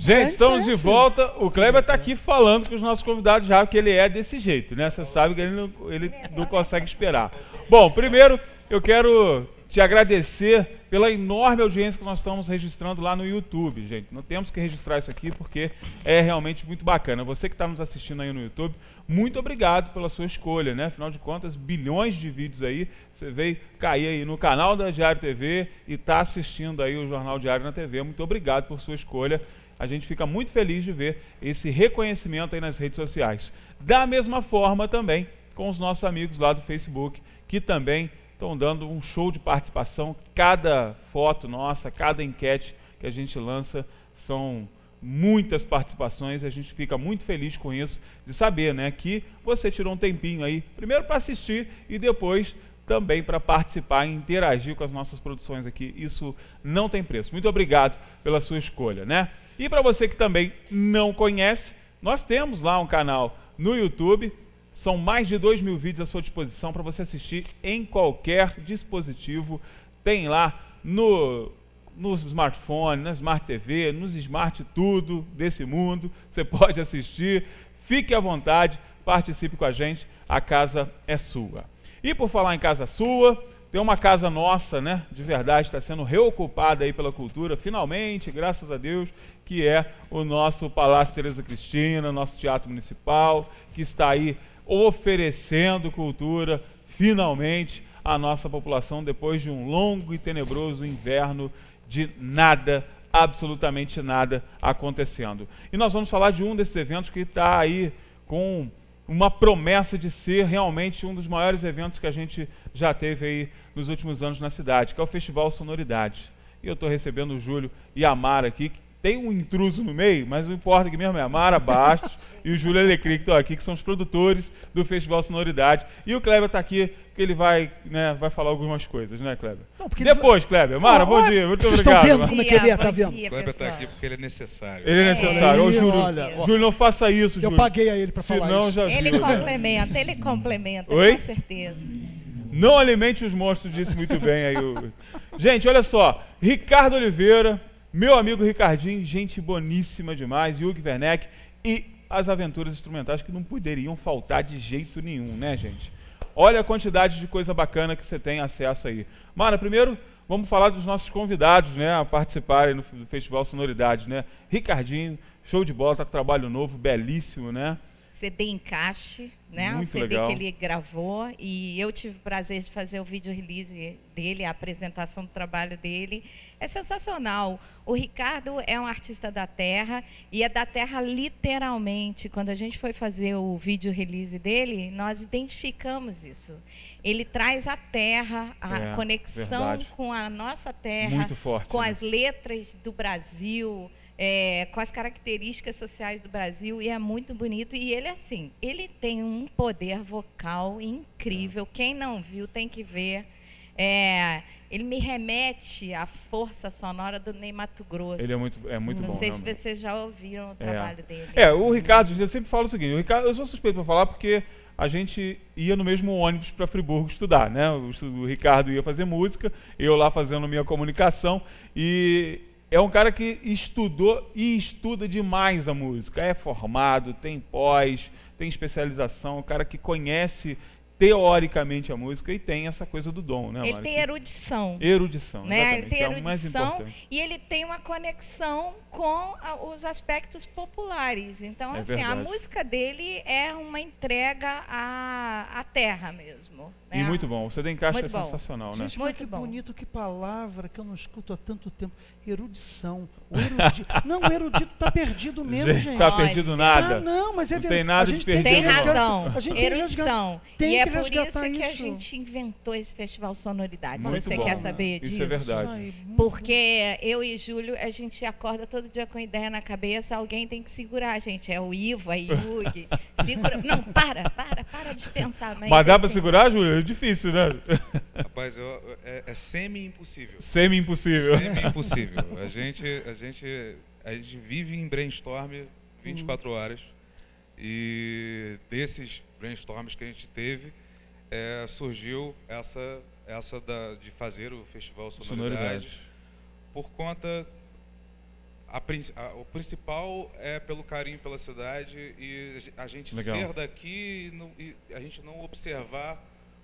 Gente, estamos de volta. O Kleber está aqui falando com os nossos convidados já, que ele é desse jeito, né? Você sabe que ele não consegue esperar. Bom, primeiro eu quero te agradecer pela enorme audiência que nós estamos registrando lá no YouTube, gente. Não temos que registrar isso aqui porque é realmente muito bacana. Você que está nos assistindo aí no YouTube, muito obrigado pela sua escolha, né? Afinal de contas, bilhões de vídeos aí. Você veio cair aí no canal da Diário TV e está assistindo aí o Jornal Diário na TV. Muito obrigado por sua escolha. A gente fica muito feliz de ver esse reconhecimento aí nas redes sociais. Da mesma forma também com os nossos amigos lá do Facebook, que também estão dando um show de participação. Cada foto nossa, cada enquete que a gente lança são muitas participações, a gente fica muito feliz com isso, de saber, né, que você tirou um tempinho aí, primeiro para assistir e depois também para participar e interagir com as nossas produções aqui. Isso não tem preço. Muito obrigado pela sua escolha, né? E para você que também não conhece, nós temos lá um canal no YouTube. São mais de 2.000 vídeos à sua disposição para você assistir em qualquer dispositivo. Tem lá no smartphone, na Smart TV, nos Smart tudo desse mundo. Você pode assistir. Fique à vontade, participe com a gente. A casa é sua. E por falar em casa sua, tem uma casa nossa, né? De verdade, está sendo reocupada aí pela cultura, finalmente, graças a Deus, que é o nosso Palácio Tereza Cristina, nosso Teatro Municipal, que está aí oferecendo cultura, finalmente, à nossa população, depois de um longo e tenebroso inverno de nada, absolutamente nada acontecendo. E nós vamos falar de um desses eventos que está aí com uma promessa de ser realmente um dos maiores eventos que a gente já teve aí nos últimos anos na cidade, que é o Festival Sonoridade. E eu estou recebendo o Júlio e a Mara aqui, que tem um intruso no meio, mas o que importa aqui mesmo é a Mara Bastos e o Júlio Alecrim, que estão aqui, que são os produtores do Festival Sonoridade. E o Kleber está aqui, porque ele vai falar algumas coisas, né, Kleber? Não, depois, Kleber. Mara, bom dia, muito vocês obrigado. Vocês estão vendo como é que ele é, tá vendo? O Kleber está aqui porque ele é necessário. Ele é necessário. Ô, Júlio, olha, Júlio, não faça isso, Júlio. Eu paguei a ele para falar Senão, isso. já Ele viu, complementa, Oi? com certeza. Não alimente os monstros, disse muito bem aí. Gente, olha só. Ricardo Oliveira, meu amigo Ricardinho, gente boníssima demais, Hugh Werneck e as aventuras instrumentais que não poderiam faltar de jeito nenhum, né, gente? Olha a quantidade de coisa bacana que você tem acesso aí. Mara, primeiro vamos falar dos nossos convidados, né, a participarem do Festival Sonoridade, né? Ricardinho, show de bola, tá com trabalho novo, belíssimo, né? CD Encaixe, né? Muito o CD legal. que ele gravou, e eu tive o prazer de fazer o vídeo release dele, a apresentação do trabalho dele. É sensacional. O Ricardo é um artista da terra, e é da terra literalmente. Quando a gente foi fazer o vídeo release dele, nós identificamos isso. Ele traz a terra, a conexão verdade. Com a nossa terra, Muito forte, com né? as letras do Brasil, com as características sociais do Brasil, e é muito bonito. E ele, assim, ele tem um poder vocal incrível. Quem não viu tem que ver. Ele me remete à força sonora do Ney Matogrosso. Ele é muito bom. Não sei se realmente. vocês já ouviram o trabalho dele. O Ricardo, eu sempre falo o seguinte, o Ricardo, eu sou suspeito para falar porque a gente ia no mesmo ônibus para Friburgo estudar, né? O Ricardo ia fazer música, eu lá fazendo minha comunicação, e é um cara que estudou e estuda demais a música. É formado, tem pós, tem especialização, um cara que conhece teoricamente a música e tem essa coisa do dom, né, Ele Mari? tem erudição. Erudição, Né? exatamente, Ele tem que é o mais erudição importante. e ele tem uma conexão com os aspectos populares. Então, É assim, a verdade. música dele é uma entrega à terra mesmo. Né? E muito bom, o CD Encaixe é Muito bom. sensacional, né? Gente, Muito que bom. bonito, que palavra que eu não escuto há tanto tempo. Erudição. Não, o erudito está perdido mesmo, gente. Tá Olha. perdido nada. Ah, não, mas é Não verdade. tem nada A de gente perdido, Tem não. razão. A gente tem que Erudição. tem E é que por isso resgatar que a isso. gente inventou esse Festival Sonoridade. Muito Você bom. quer saber disso? Isso é verdade. Ai, muito Porque eu e Júlio, a gente acorda todo dia com ideia na cabeça, alguém tem que segurar, gente. É o Ivo, a Yugi. Segura. Não, para de pensar. Mas dá para assim, segurar, Júlio? É difícil, né? Rapaz, é semi-impossível. Semi-impossível. Semi-impossível. A gente vive em brainstorm 24 horas, e desses brainstorms que a gente teve, surgiu essa de fazer o Festival Sonoridade. Por conta, o principal é pelo carinho pela cidade e a gente Legal. ser daqui e a gente não observar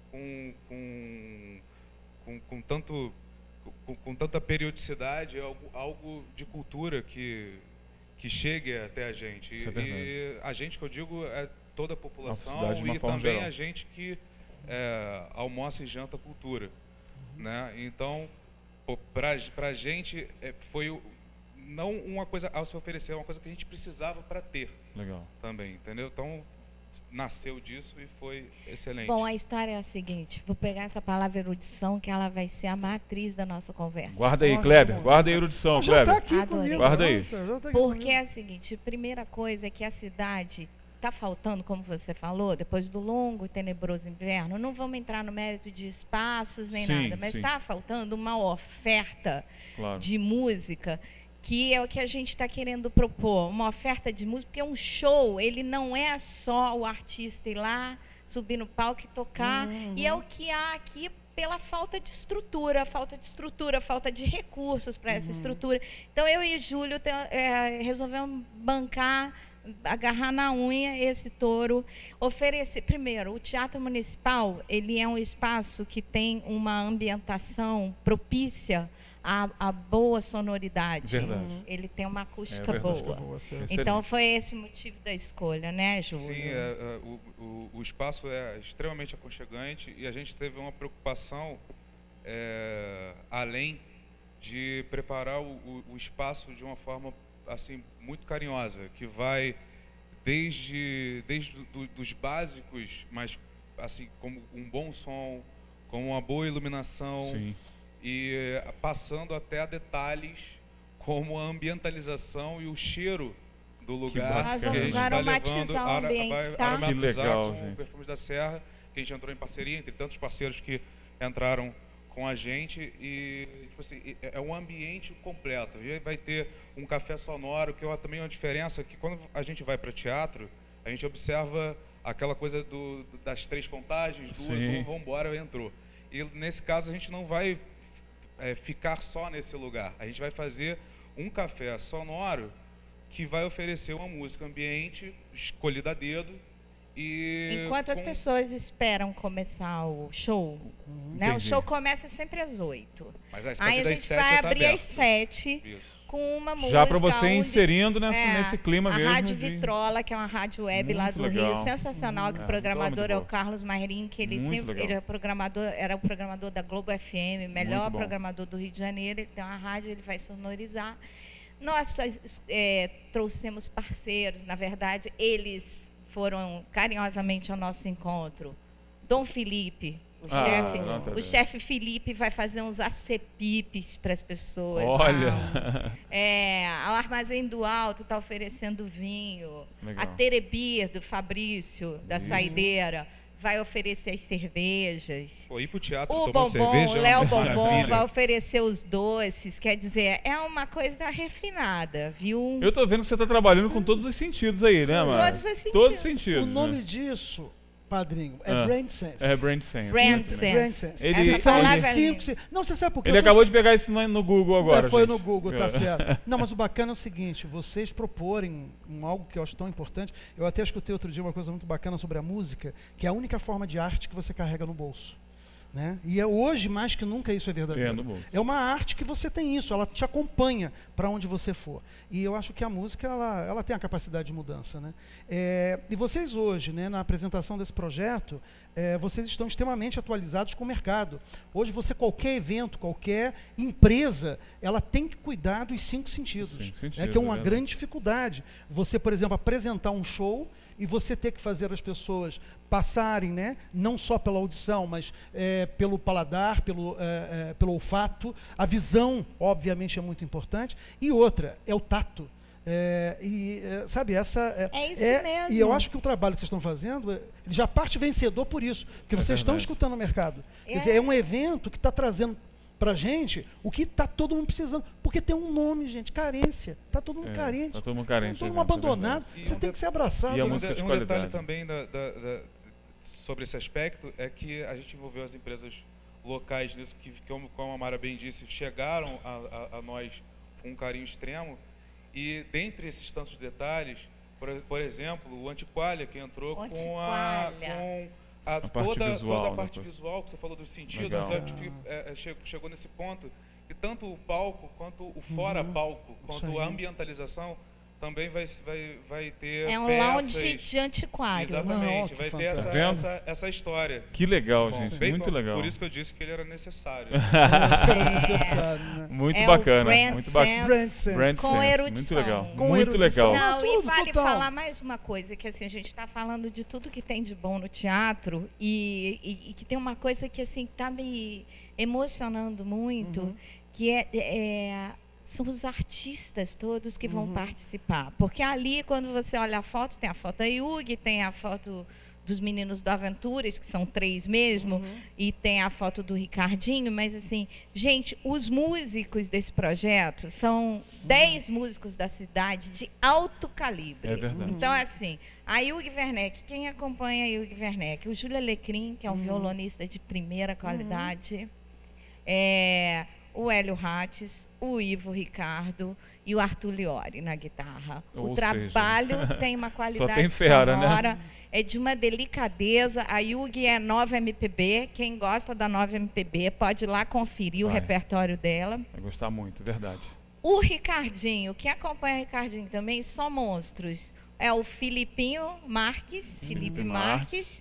com tanta periodicidade algo de cultura que chegue até a gente. Isso é verdade. E a gente, que eu digo, é toda a população cidade de uma e forma também geral. a gente que almoça e janta cultura. Né? Então, para a gente foi não uma coisa a se oferecer, é uma coisa que a gente precisava para ter Legal. também, entendeu? Então, nasceu disso e foi excelente. Bom, a história é a seguinte, vou pegar essa palavra erudição, que ela vai ser a matriz da nossa conversa. Guarda aí, Ótimo. Kleber. Guarda aí a erudição, Já está Kleber. aqui Adorei. comigo. Guarda aí. Nossa, já tá aqui Porque comigo. é a seguinte, primeira coisa é que a cidade está faltando, como você falou, depois do longo e tenebroso inverno, não vamos entrar no mérito de espaços nem Sim, nada, mas sim. está faltando uma oferta Claro. de música, que é o que a gente está querendo propor, uma oferta de música, porque um show, ele não é só o artista ir lá, subir no palco e tocar, e é o que há aqui pela falta de estrutura, falta de recursos para essa estrutura. Então, eu e Júlio resolvemos bancar, agarrar na unha esse touro, oferecer. Primeiro, o Teatro Municipal, ele é um espaço que tem uma ambientação propícia à boa sonoridade. Verdade. Ele tem uma acústica verdade. boa. Boa, certo. Excelente. Então, foi esse o motivo da escolha, né, Júlio? Sim, o espaço é extremamente aconchegante e a gente teve uma preocupação além de preparar o espaço de uma forma assim muito carinhosa, que vai desde dos básicos, mas assim como um bom som, com uma boa iluminação Sim. e passando até a detalhes como a ambientalização e o cheiro do lugar bacana. Nós que a vamos gente está aromatizar levando, o ambiente, vai tá? aromatizar Que legal, com gente. o Perfumes da Serra, que a gente entrou em parceria, entre tantos parceiros que entraram com a gente, e tipo assim, é um ambiente completo. E aí vai ter um café sonoro, que é também uma diferença, que quando a gente vai para teatro, a gente observa aquela coisa das 3 contagens, 2, Sim. 1, vamos embora, entrou. E nesse caso a gente não vai ficar só nesse lugar, a gente vai fazer um café sonoro que vai oferecer uma música ambiente, escolhida a dedo, e Enquanto as pessoas esperam começar o show, né? O Entendi. show começa sempre às 8. Mas a Aí partir a das gente 7 vai já tá abrir aberto. às 7 Isso. com uma música. Já para você onde- inserindo nesse clima a mesmo. Rádio de- Vitrola, que é uma rádio web lá Muito do legal. Rio, sensacional, que o programador muito é o boa. Carlos Mairim, que ele Muito sempre legal. ele era o programador da Globo FM, melhor Muito bom. programador do Rio de Janeiro. Ele tem uma rádio, ele vai sonorizar. Nós trouxemos parceiros, na verdade, eles foram carinhosamente ao nosso encontro. Dom Felipe, o chefe Felipe vai fazer uns acepipes para as pessoas. Olha. O Armazém do Alto está oferecendo vinho. Legal. A Terebir, do Fabrício, da Saideira, vai oferecer as cervejas. Pô, ir pro teatro O tomar Bombom, cerveja o é Léo uma Bombom maravilha. vai oferecer os doces. Quer dizer, é uma coisa refinada, viu? Eu tô vendo que você tá trabalhando com todos os sentidos aí, né, mano? Todos os sentidos. Todos os sentidos. O nome né? disso, padrinho, é Ah. Brand Sense. É Brand Sense. Brand Muito bem. Sense. Brand Sense. Ele- Essa São palavra as é 5. Não, você sabe por quê? Ele Eu tô- acabou de pegar isso no Google agora. Foi gente. no Google, tá É. certo. Não, mas o bacana é o seguinte, vocês proporem algo que eu acho tão importante. Eu até escutei outro dia uma coisa muito bacana sobre a música, que é a única forma de arte que você carrega no bolso. Né? E hoje, mais que nunca, isso é verdadeiro. É, no bolso. É uma arte que você tem isso, ela te acompanha para onde você for. E eu acho que a música, ela tem a capacidade de mudança. Né? E vocês hoje, né, na apresentação desse projeto, vocês estão extremamente atualizados com o mercado. Hoje, qualquer evento, qualquer empresa, ela tem que cuidar dos 5 sentidos. Cinco sentidos, Que é uma é verdade. grande dificuldade. Você, por exemplo, apresentar um show e você ter que fazer as pessoas passarem, né, não só pela audição, mas pelo paladar, pelo olfato. A visão, obviamente, é muito importante. E outra, é o tato. Sabe, essa É isso mesmo. E eu acho que o trabalho que vocês estão fazendo, ele já parte vencedor por isso, porque vocês estão verdade. escutando o mercado. Quer dizer, é um evento que está trazendo pra gente o que está todo mundo precisando, porque tem um nome, gente, carência. Está todo mundo carente. Tá todo mundo carente. Tá todo é mundo verdade. abandonado. E Você tem que ser abraçado. E a né? música de um detalhe qualidade. também sobre esse aspecto é que a gente envolveu as empresas locais nisso, que como a Mara bem disse, chegaram a nós com um carinho extremo E dentre esses tantos detalhes, por exemplo, o Antiqualha, que entrou com toda a parte visual, que você falou dos sentidos, chegou nesse ponto, e tanto o palco, quanto o fora-palco, quanto a ambientalização, também vai ter um peças. lounge de antiquário. Exatamente, vai ter essa história. Que legal, gente, muito legal. Por isso que eu disse que ele era necessário. Muito bacana. Muito bacana. Com erudição. Muito legal. Muito legal. Não, e vale falar mais uma coisa, que assim, a gente está falando de tudo que tem de bom no teatro e que tem uma coisa que assim está me emocionando muito, que são os artistas todos que vão participar. Porque ali, quando você olha a foto, tem a foto da Yugi, tem a foto dos meninos do Aventuras, que são 3 mesmo, e tem a foto do Ricardinho, mas assim, gente, os músicos desse projeto são 10 músicos da cidade de alto calibre. É verdade. Então, assim, a Yugi Werneck, quem acompanha a Yugi Werneck? O Júlio Alecrim, que é um violonista de primeira qualidade, o Hélio Rates, o Ivo Ricardo e o Arthur Liori na guitarra. O trabalho tem uma qualidade sonora, né? É de uma delicadeza. A Yugi é 9 MPB. Quem gosta da 9 MPB pode ir lá conferir o repertório dela. Vai gostar muito, verdade. O Ricardinho, quem acompanha o Ricardinho também, são monstros. É o Filipinho Marques, Felipe Marques,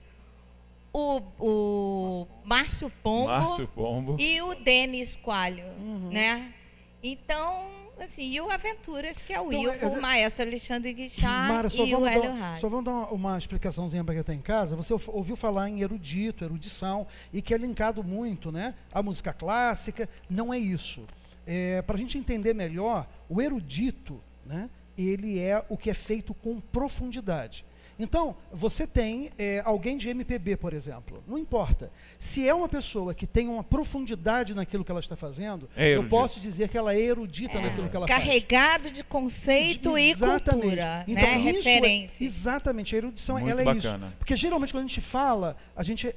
o Márcio Pombo e o Denis Coalho, né? Então, assim, e o Aventuras, que é o Ivo, o maestro Alexandre Guichard e o Hélio Reis. Só vamos dar uma explicaçãozinha para quem está em casa. Você ouviu falar em erudição, e que é linkado muito, né, à música clássica. Não é isso. Para a gente entender melhor, o erudito, né, ele é o que é feito com profundidade. Então, você tem alguém de MPB, por exemplo. Não importa. Se é uma pessoa que tem uma profundidade naquilo que ela está fazendo, eu posso dizer que ela é erudita naquilo que ela faz. Carregado de conceito e cultura, então, né? Referência. Exatamente. A erudição, muito ela é bacana. isso. Porque, geralmente, quando a gente fala, a gente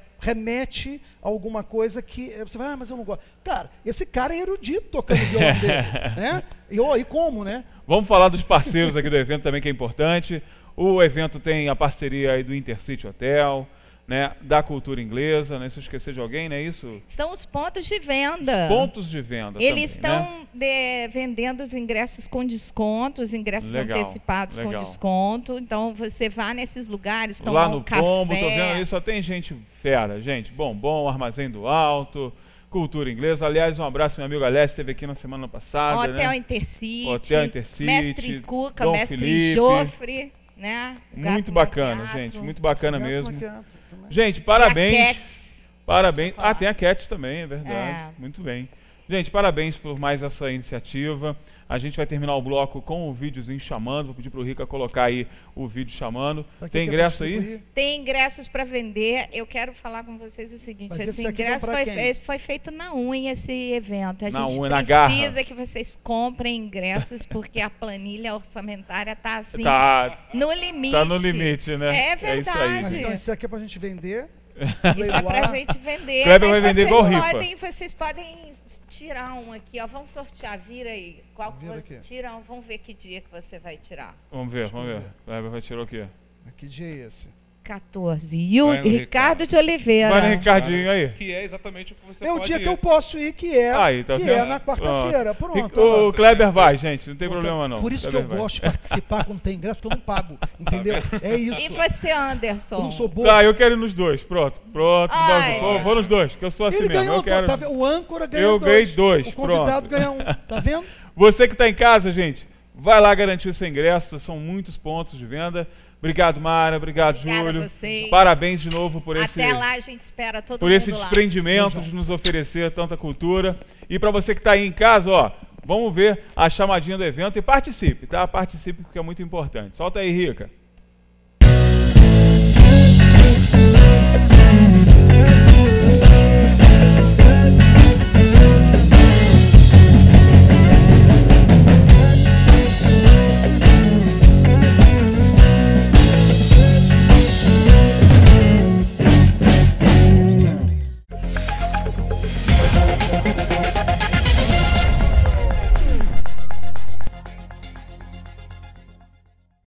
remete a alguma coisa que você vai, mas eu não gosto. Cara, esse cara é erudito tocando violão dele. Né? E como, né? Vamos falar dos parceiros aqui do evento também, que é importante. O evento tem a parceria aí do Intercity Hotel, né, da Cultura Inglesa, né, se eu esquecer de alguém, não é isso? São os pontos de venda. Pontos de venda Eles também, estão vendendo os ingressos com desconto, os ingressos antecipados com desconto. Então, você vá nesses lugares, tomar um café. Lá no Pombo, tô vendo aí, só tem gente fera, gente. Bombom, Armazém do Alto, Cultura Inglesa. Aliás, um abraço, meu amigo Alessio, esteve aqui na semana passada. Hotel Intercity. Hotel Intercity. Mestre Cuca, Dom Mestre Felipe. Jofre. Né? Muito bacana, gente, muito bacana mesmo. Gente, parabéns. Parabéns. Tem a Cat também, é verdade. Muito bem. Gente, parabéns por mais essa iniciativa. A gente vai terminar o bloco com o videozinho chamando. Vou pedir para o Rica colocar aí o vídeo chamando. Tem ingresso aí? Tem ingressos para vender. Eu quero falar com vocês o seguinte: esse ingresso foi feito na unha, esse evento. A gente precisa que vocês comprem ingressos, porque a planilha orçamentária está assim, no limite. Está no limite, né? É verdade. É isso aí. Mas então isso aqui é para a gente vender. Isso é pra gente vender. Kleber vai vender igual rifa. Vocês podem tirar um aqui, ó. Vamos sortear, vira aí. Tira um, vamos ver que dia que você vai tirar. Vamos ver. Kleber vai tirar o quê? Que dia é esse? 14. E o Ricardo de Oliveira. Vai no Ricardinho aí. Que é exatamente o que você pode ir. É o dia ir. que eu posso ir, que é na quarta-feira. Pronto. O Kleber vai, gente. Não tem problema não. Por isso que eu gosto de participar quando tem ingresso, porque eu não pago. Entendeu? É isso. E você, Anderson? Eu não sou bobo. Eu quero ir nos dois. Pronto. Vou nos dois, que eu sou assim Ele mesmo. Ganhou, tá vendo? O âncora ganhou dois. Eu ganhei dois. O convidado ganhou um. Tá vendo? Você que está em casa, gente, vai lá garantir o seu ingresso. São muitos pontos de venda. Obrigado, Mara. Obrigado, Júlio. Parabéns de novo por esse. Até lá a gente espera todo mundo por esse desprendimento de nos oferecer tanta cultura. E para você que está aí em casa, ó, vamos ver a chamadinha do evento e participe, tá? Participe porque é muito importante. Solta aí, Rica.